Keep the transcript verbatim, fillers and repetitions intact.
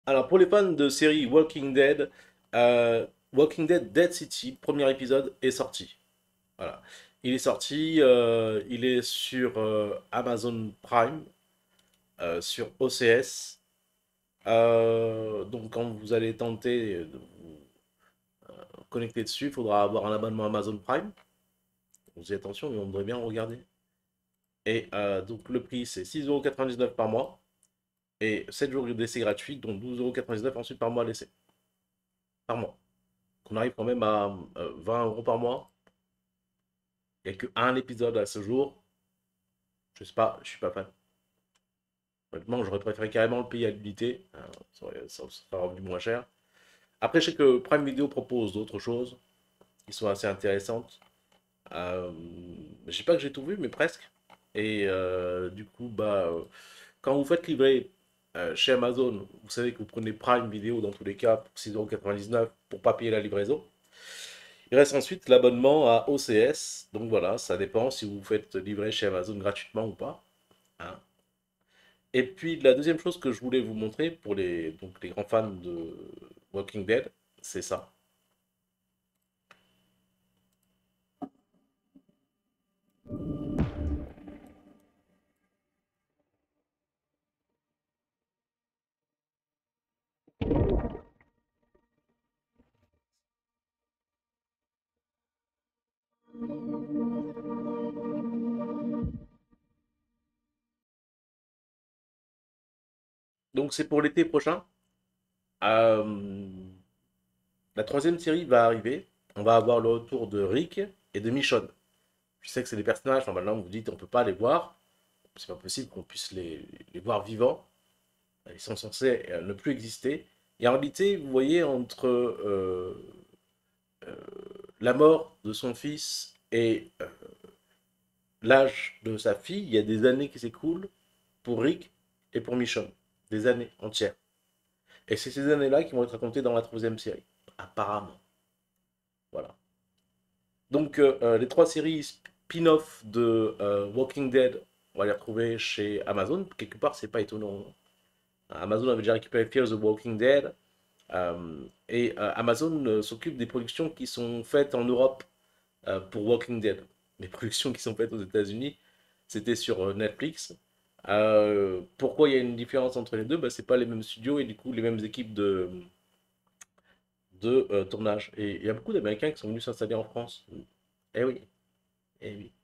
Alors, pour les fans de série Walking Dead, euh, Walking Dead Dead City, premier épisode, est sorti. Voilà. Il est sorti, euh, il est sur euh, Amazon Prime, euh, sur O C S. Euh, donc, quand vous allez tenter de vous connecter dessus, il faudra avoir un abonnement Amazon Prime. Vous y attention, mais on devrait bien regarder. Et euh, donc, le prix, c'est six euros quatre-vingt-dix-neuf par mois et sept jours d'essai gratuit, donc douze euros quatre-vingt-dix-neuf ensuite par mois l'essai. Par mois. On arrive quand même à euh, vingt euros par mois. Il n'y a qu'un épisode à ce jour. Je sais pas, je suis pas fan. Honnêtement, j'aurais préféré carrément le payer à l'unité. Euh, Ça aurait- ça serait revenu moins cher. Après, je sais que Prime Video propose d'autres choses qui sont assez intéressantes. Euh, je sais pas que j'ai tout vu, mais presque. Et euh, du coup, bah, euh, quand vous faites livrer euh, chez Amazon, vous savez que vous prenez Prime Video dans tous les cas pour six euros quatre-vingt-dix-neuf pour pas payer la livraison. Il reste ensuite l'abonnement à O C S. Donc voilà, ça dépend si vous vous faites livrer chez Amazon gratuitement ou pas, hein. Et puis la deuxième chose que je voulais vous montrer pour les, donc, les grands fans de Walking Dead, c'est ça. Donc c'est pour l'été prochain. Euh, la troisième série va arriver. On va avoir le retour de Rick et de Michonne. Je sais que c'est des personnages, normalement vous dites on peut pas les voir. C'est pas possible qu'on puisse les, les voir vivants. Ils sont censés euh, ne plus exister. Et en réalité, vous voyez, entre euh, euh, la mort de son fils et euh, l'âge de sa fille, il y a des années qui s'écoulent pour Rick et pour Michonne. Des années entières. Et c'est ces années-là qui vont être racontées dans la troisième série. Apparemment. Voilà. Donc, euh, euh, les trois séries spin-off de euh, Walking Dead, on va les retrouver chez Amazon. Quelque part, c'est pas étonnant, hein. Amazon avait déjà récupéré Fear the Walking Dead. Euh, et euh, Amazon euh, s'occupe des productions qui sont faites en Europe euh, pour Walking Dead. Les productions qui sont faites aux États-Unis, c'était sur euh, Netflix. Euh, pourquoi il y a une différence entre les deux? Bah, c'est pas les mêmes studios et du coup les mêmes équipes de, de euh, tournage. Et il y a beaucoup d'Américains qui sont venus s'installer en France. Eh oui, eh oui.